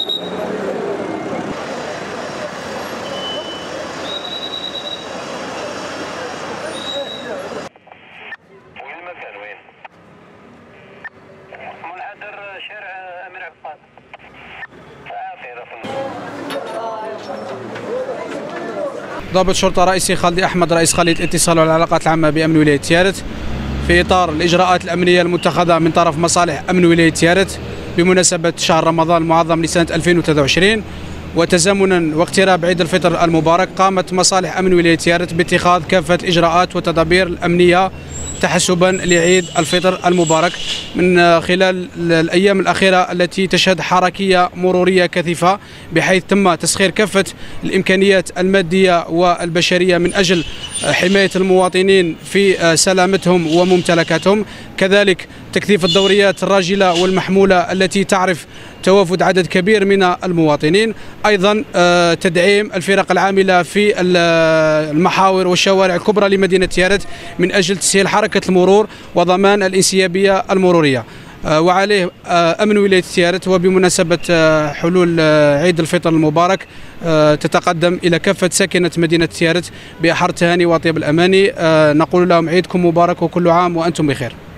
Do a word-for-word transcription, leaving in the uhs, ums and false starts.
والمكان وين؟ منحدر شارع أمير عباد. ضابط شرطة رئيسي خالدي أحمد رئيس خلية الاتصال والعلاقات العامة بأمن ولاية تيارت في إطار الإجراءات الأمنية المتخذة من طرف مصالح أمن ولاية تيارت بمناسبة شهر رمضان المعظم لسنة ألفين وثلاثة وعشرين وتزامنا واقتراب عيد الفطر المبارك، قامت مصالح أمن ولاية تيارت باتخاذ كافة الإجراءات والتدابير الأمنية تحسبا لعيد الفطر المبارك من خلال الأيام الأخيرة التي تشهد حركية مرورية كثيفة، بحيث تم تسخير كافة الإمكانيات المادية والبشرية من أجل حماية المواطنين في سلامتهم وممتلكاتهم، كذلك تكثيف الدوريات الراجلة والمحمولة التي تعرف توافد عدد كبير من المواطنين، أيضا تدعيم الفرق العاملة في المحاور والشوارع الكبرى لمدينة تيارت من أجل تسهيل حركة المرور وضمان الانسيابية المرورية. وعليه أمن ولاية تيارت وبمناسبة حلول عيد الفطر المبارك تتقدم إلى كافة ساكنة مدينة تيارت بأحر التهاني وطيب الأماني، نقول لهم عيدكم مبارك وكل عام وأنتم بخير.